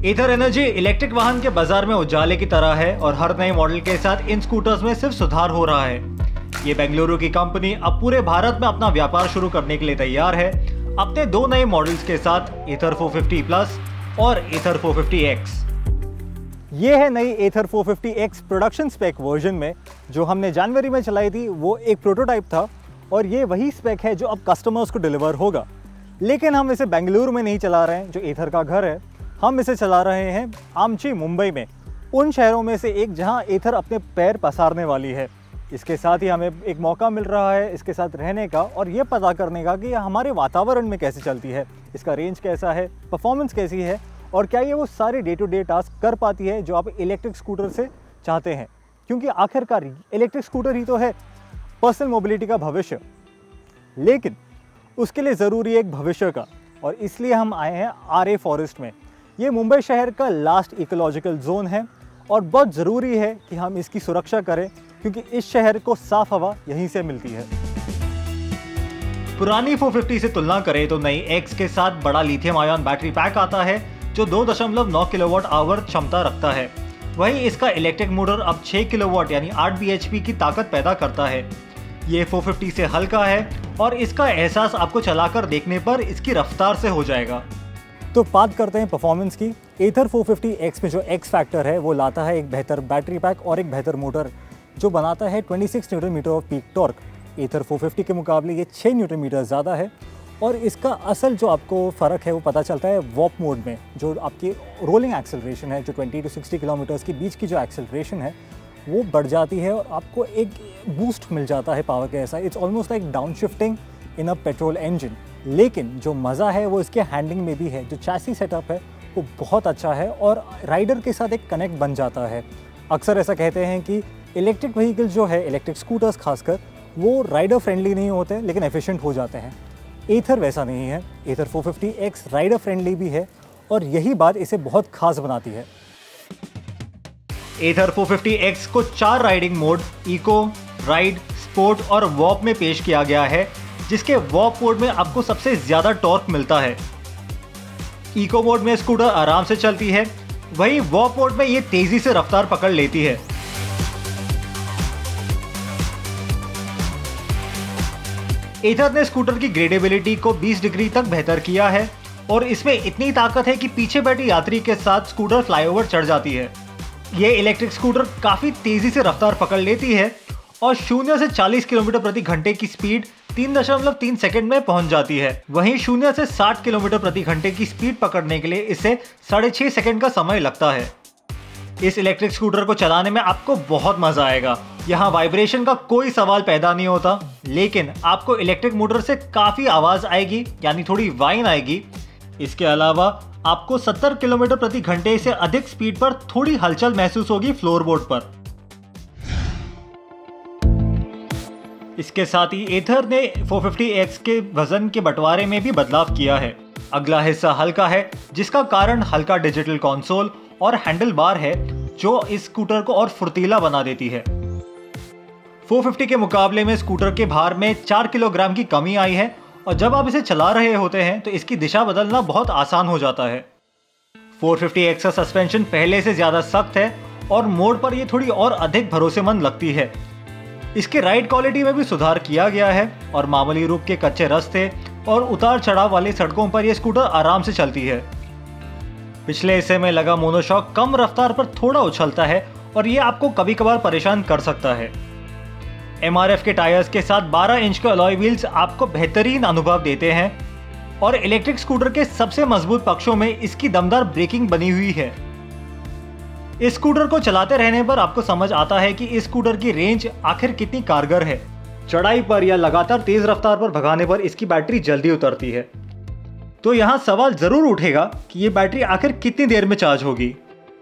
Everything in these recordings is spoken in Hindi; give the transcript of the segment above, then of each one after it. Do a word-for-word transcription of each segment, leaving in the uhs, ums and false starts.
ईथर एनर्जी इलेक्ट्रिक वाहन के बाजार में उजाले की तरह है और हर नए मॉडल के साथ इन स्कूटर्स में सिर्फ सुधार हो रहा है। ये बेंगलुरु की कंपनी अब पूरे भारत में अपना व्यापार शुरू करने के लिए तैयार है अपने दो नए मॉडल्स के साथ ईथर फोर फिफ्टी प्लस और ईथर फोर फिफ्टी एक्स। ये है नई Ather four fifty X production spec version में, जो हमने जनवरी में चलाई थी। वो एक प्रोटोटाइप था और ये वही स्पेक है जो अब कस्टमर्स को डिलीवर होगा। लेकिन हम इसे बेंगलुरु में नहीं चला रहे हैं जो ईथर का घर है, हम इसे चला रहे हैं आमची, मुंबई में, उन शहरों में से एक जहां ईथर अपने पैर पसारने वाली है। इसके साथ ही हमें एक मौका मिल रहा है इसके साथ रहने का और ये पता करने का कि हमारे वातावरण में कैसे चलती है, इसका रेंज कैसा है, परफॉर्मेंस कैसी है और क्या ये वो सारे डे टू डे टास्क कर पाती है जो आप इलेक्ट्रिक स्कूटर से चाहते हैं। क्योंकि आखिरकार इलेक्ट्रिक स्कूटर ही तो है पर्सनल मोबिलिटी का भविष्य, लेकिन उसके लिए ज़रूरी है एक भविष्य का, और इसलिए हम आए हैं आर ए फॉरेस्ट में। ये मुंबई शहर का लास्ट इकोलॉजिकल जोन है और बहुत ज़रूरी है कि हम इसकी सुरक्षा करें क्योंकि इस शहर को साफ हवा यहीं से मिलती है। पुरानी फोर फिफ्टी से तुलना करें तो नई एक्स के साथ बड़ा लिथियम आयन बैटरी पैक आता है जो दो दशमलव नौ किलोवाट आवर क्षमता रखता है। वहीं इसका इलेक्ट्रिक मोटर अब छह किलोवाट यानी आठ बी एच पी की ताकत पैदा करता है। ये फोर फिफ्टी से हल्का है और इसका एहसास आपको चलाकर देखने पर इसकी रफ्तार से हो जाएगा। तो बात करते हैं परफॉर्मेंस की। ईथर फोर फिफ्टी एक्स में जो एक्स फैक्टर है वो लाता है एक बेहतर बैटरी पैक और एक बेहतर मोटर जो बनाता है छब्बीस newton metre of peak torque. Ather four fifty के मुकाबले ये छह न्यूटन मीटर ज़्यादा है और इसका असल जो आपको फ़र्क है वो पता चलता है वॉप मोड में, जो आपकी रोलिंग एक्सेलरेशन है, जो बीस टू साठ किलोमीटर्स के बीच की जो एक्सेलरेशन है वो बढ़ जाती है और आपको एक बूस्ट मिल जाता है पावर के ऐसा। It's almost like down shifting in a petrol engine. लेकिन जो मज़ा है वो इसके हैंडलिंग में भी है। जो चैसी सेटअप है वो बहुत अच्छा है और राइडर के साथ एक कनेक्ट बन जाता है। अक्सर ऐसा कहते हैं कि इलेक्ट्रिक व्हीकल जो है, इलेक्ट्रिक स्कूटर्स खासकर, वो राइडर फ्रेंडली नहीं होते लेकिन एफिशिएंट हो जाते हैं। ईथर वैसा नहीं है। Ather four fifty X rider friendly भी है और यही बात इसे बहुत खास बनाती है। ईथर फोर फिफ्टी एक्स को चार riding mode eco, ride, sport और वॉक में पेश किया गया है, जिसके वॉक मोड में आपको सबसे ज्यादा टॉर्क मिलता है। इको मोड में स्कूटर आराम से चलती है, वहीं वॉक मोड में ये तेजी से रफ्तार पकड़ लेती है। ईथर ने स्कूटर की ग्रेडेबिलिटी को बीस डिग्री तक बेहतर किया है और इसमें इतनी ताकत है कि पीछे बैठे यात्री के साथ स्कूटर फ्लाईओवर चढ़ जाती है। ये इलेक्ट्रिक स्कूटर काफी तेजी से रफ्तार पकड़ लेती है और शून्य से चालीस किलोमीटर प्रति घंटे की स्पीड तीन दशमलव तीन सेकंड में पहुंच जाती है। वहीं शून्य से साठ किलोमीटर प्रति घंटे की स्पीड पकड़ने के लिए इसे साढ़े छह सेकंड का समय लगता है। इस इलेक्ट्रिक स्कूटर को चलाने में आपको बहुत मजा आएगा। यहाँ वाइब्रेशन का कोई सवाल पैदा नहीं होता, लेकिन आपको इलेक्ट्रिक मोटर से काफी आवाज आएगी, यानी थोड़ी वाइन आएगी। इसके अलावा आपको सत्तर किलोमीटर प्रति घंटे से अधिक स्पीड पर थोड़ी हलचल महसूस होगी फ्लोरबोर्ड पर। इसके साथ ही ईथर ने फोर फिफ्टी एक्स के वजन के बंटवारे में भी बदलाव किया है। अगला हिस्सा हल्का है, जिसका कारण हल्का डिजिटल कंसोल और हैंडल बार है जो इस स्कूटर को और फुर्तीला बना देती है। फोर फिफ्टी के मुकाबले में स्कूटर के भार में चार किलोग्राम की कमी आई है और जब आप इसे चला रहे होते हैं तो इसकी दिशा बदलना बहुत आसान हो जाता है। फोर फिफ्टी एक्स का सस्पेंशन पहले से ज्यादा सख्त है और मोड़ पर यह थोड़ी और अधिक भरोसेमंद लगती है। इसके राइड क्वालिटी में भी सुधार किया गया है और मामूली रूप के कच्चे रास्ते और उतार चढ़ाव वाली सड़कों पर यह स्कूटर आराम से चलती है। पिछले हिस्से में लगा मोनोशॉक कम रफ्तार पर थोड़ा उछलता है और यह आपको कभी कभार परेशान कर सकता है। एम आर एफ के टायर्स के साथ बारह इंच के अलॉय व्हील्स आपको बेहतरीन अनुभव देते हैं और इलेक्ट्रिक स्कूटर के सबसे मजबूत पक्षों में इसकी दमदार ब्रेकिंग बनी हुई है। इस स्कूटर को चलाते रहने पर आपको समझ आता है कि इस स्कूटर की रेंज आखिर कितनी कारगर है। चढ़ाई पर या लगातार तेज रफ्तार पर भगाने पर इसकी बैटरी जल्दी उतरती है। तो यहाँ सवाल जरूर उठेगा कि ये बैटरी आखिर कितनी देर में चार्ज होगी।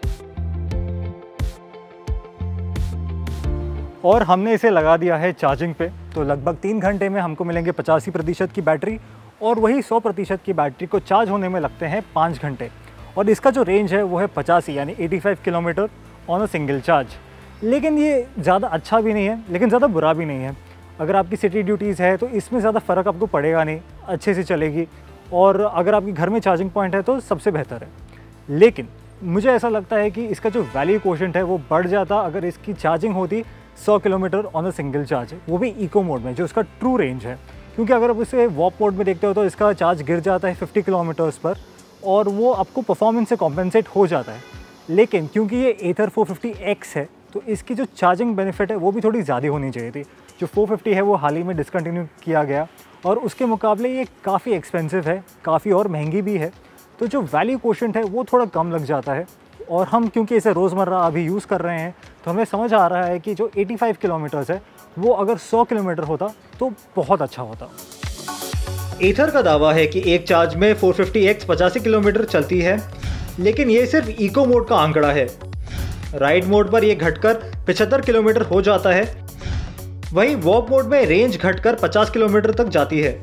और हमने इसे लगा दिया है चार्जिंग पे, तो लगभग तीन घंटे में हमको मिलेंगे पचासी प्रतिशत की बैटरी और वही सौ प्रतिशत की बैटरी को चार्ज होने में लगते हैं पाँच घंटे। और इसका जो रेंज है वो है पचासी यानी पचासी kilometre on a single charge. लेकिन ये ज़्यादा अच्छा भी नहीं है लेकिन ज़्यादा बुरा भी नहीं है। अगर आपकी सिटी ड्यूटीज़ है तो इसमें ज़्यादा फ़र्क आपको पड़ेगा नहीं, अच्छे से चलेगी। और अगर आपके घर में चार्जिंग पॉइंट है तो सबसे बेहतर है। लेकिन मुझे ऐसा लगता है कि इसका जो वैल्यू कोशेंट है वो बढ़ जाता अगर इसकी चार्जिंग होती सौ kilometre on a single charge, वो भी इको मोड में, जो इसका ट्रू रेंज है। क्योंकि अगर आप इसे वॉप मोड में देखते हो तो इसका चार्ज गिर जाता है फिफ्टी किलोमीटर्स पर और वो आपको परफॉर्मेंस से कॉम्पेंसेट हो जाता है। लेकिन क्योंकि ये एथर फोर फिफ्टी एक्स है तो इसकी जो चार्जिंग बेनिफिट है वो भी थोड़ी ज़्यादा होनी चाहिए थी। जो फोर फिफ्टी है वो हाल ही में डिसकंटिन्यू किया गया और उसके मुकाबले ये काफ़ी एक्सपेंसिव है, काफ़ी और महंगी भी है, तो जो वैल्यू कोशेंट है वो थोड़ा कम लग जाता है। और हम क्योंकि इसे रोज़मर्रा अभी यूज़ कर रहे हैं तो हमें समझ आ रहा है कि जो पचासी किलोमीटर्स है वो अगर सौ किलोमीटर होता तो बहुत अच्छा होता। एथर का दावा है कि एक चार्ज में फोर फिफ्टी एक्स पचासी किलोमीटर चलती है, लेकिन ये सिर्फ इको मोड का आंकड़ा है। राइड मोड पर यह घटकर पचहत्तर किलोमीटर हो जाता है, वहीं वॉक मोड में रेंज घटकर पचास किलोमीटर तक जाती है।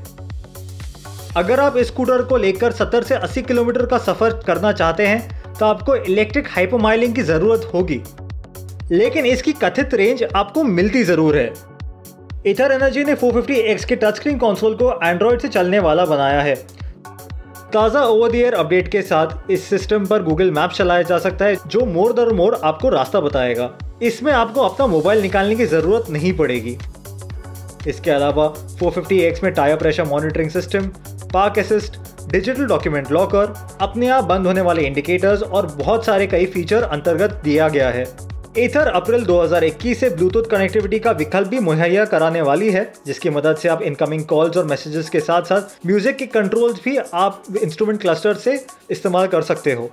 अगर आप इस स्कूटर को लेकर सत्तर से अस्सी किलोमीटर का सफर करना चाहते हैं तो आपको इलेक्ट्रिक हाइपरमाइलिंग की जरूरत होगी, लेकिन इसकी कथित रेंज आपको मिलती जरूर है। एथर एनर्जी ने फोर फिफ्टी एक्स के टच स्क्रीन कंसोल को एंड्रॉयड से चलने वाला बनाया है। ताज़ा ओवर द एयर अपडेट के साथ इस सिस्टम पर गूगल मैप चलाया जा सकता है, जो मोड़ दर मोड़ आपको रास्ता बताएगा। इसमें आपको अपना मोबाइल निकालने की ज़रूरत नहीं पड़ेगी। इसके अलावा फोर फिफ्टी एक्स में tyre pressure monitoring system, park assist, digital document locker, अपने आप बंद होने वाले इंडिकेटर्स और बहुत सारे कई फीचर अंतर्गत दिया गया है। एथर अप्रैल दो हज़ार इक्कीस से ब्लूटूथ कनेक्टिविटी का विकल्प भी मुहैया कराने वाली है, जिसकी मदद से आप इनकमिंग कॉल्स और मैसेजेस के साथ साथ म्यूजिक के कंट्रोल्स भी आप इंस्ट्रूमेंट क्लस्टर से इस्तेमाल कर सकते हो।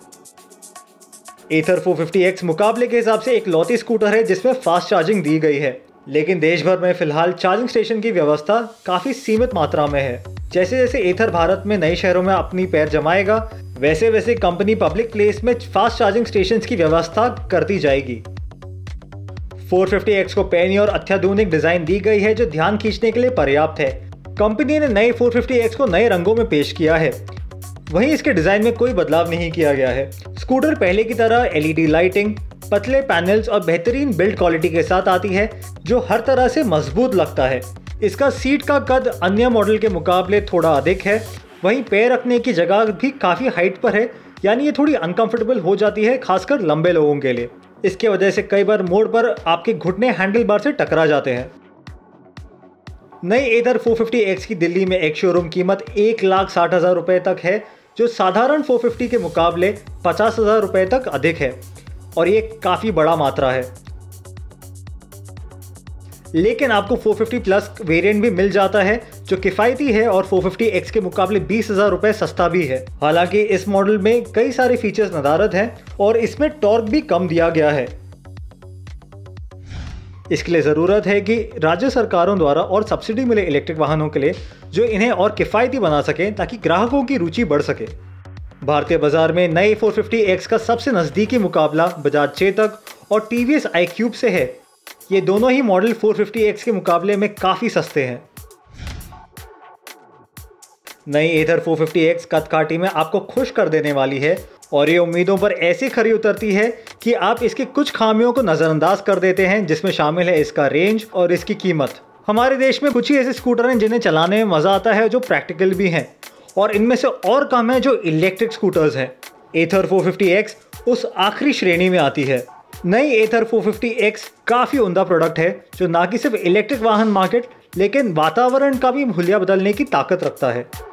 एथर फोर फिफ्टी एक्स मुकाबले के हिसाब से एक लौती स्कूटर है जिसमें फास्ट चार्जिंग दी गई है, लेकिन देश भर में फिलहाल चार्जिंग स्टेशन की व्यवस्था काफ़ी सीमित मात्रा में है। जैसे जैसे एथर भारत में नए शहरों में अपनी पैर जमाएगा, वैसे वैसे कंपनी पब्लिक प्लेस में फास्ट चार्जिंग स्टेशंस की व्यवस्था करती जाएगी। फोर फिफ्टी एक्स को पैनी और अत्याधुनिक डिजाइन दी गई है जो ध्यान खींचने के लिए पर्याप्त है। कंपनी ने नए फोर फिफ्टी एक्स को नए रंगों में पेश किया है, वहीं इसके डिजाइन में कोई बदलाव नहीं किया गया है। स्कूटर पहले की तरह एलईडी लाइटिंग, पतले पैनल्स और बेहतरीन बिल्ड क्वालिटी के साथ आती है, जो हर तरह से मजबूत लगता है। इसका सीट का कद अन्य मॉडल के मुकाबले थोड़ा अधिक है, वहीं पैर रखने की जगह भी काफ़ी हाइट पर है, यानी ये थोड़ी अनकंफर्टेबल हो जाती है, खासकर लंबे लोगों के लिए। इसके वजह से कई बार मोड़ पर आपके घुटने हैंडल बार से टकरा जाते हैं। नई एथर फोर फिफ्टी एक्स की दिल्ली में एक शोरूम कीमत एक लाख साठ हज़ार रुपये तक है, जो साधारण फोर फिफ्टी के मुकाबले पचास हज़ार रुपये तक अधिक है, और ये काफ़ी बड़ा मात्रा है। लेकिन आपको फोर फिफ्टी प्लस वेरिएंट भी मिल जाता है, जो किफ़ायती है और फोर फिफ्टी एक्स के मुकाबले बीस हज़ार रुपये सस्ता भी है। हालांकि इस मॉडल में कई सारे फीचर्स नदारद हैं और इसमें टॉर्क भी कम दिया गया है। इसके लिए ज़रूरत है कि राज्य सरकारों द्वारा और सब्सिडी मिले इलेक्ट्रिक वाहनों के लिए, जो इन्हें और किफ़ायती बना सकें ताकि ग्राहकों की रुचि बढ़ सके। भारतीय बाजार में नए फोर फिफ्टी एक्स का सबसे नज़दीकी मुकाबला बजाज चेतक और टीवीएस iQube से है। ये दोनों ही मॉडल फोर फिफ्टी एक्स के मुकाबले में काफ़ी सस्ते हैं। नई एथर फोर फिफ्टी एक्स कदकाठी में आपको खुश कर देने वाली है और ये उम्मीदों पर ऐसी खरी उतरती है कि आप इसकी कुछ खामियों को नज़रअंदाज कर देते हैं, जिसमें शामिल है इसका रेंज और इसकी कीमत। हमारे देश में कुछ ही ऐसे स्कूटर हैं जिन्हें चलाने में मज़ा आता है, जो प्रैक्टिकल भी हैं, और इनमें से और कम है जो इलेक्ट्रिक स्कूटर्स हैं। एथर फोर फिफ्टी एक्स उस आखिरी श्रेणी में आती है। नई एथर फोर फिफ्टी एक्स काफ़ी उम्दा प्रोडक्ट है, जो ना कि सिर्फ इलेक्ट्रिक वाहन मार्केट लेकिन वातावरण का भी हुलिया बदलने की ताकत रखता है।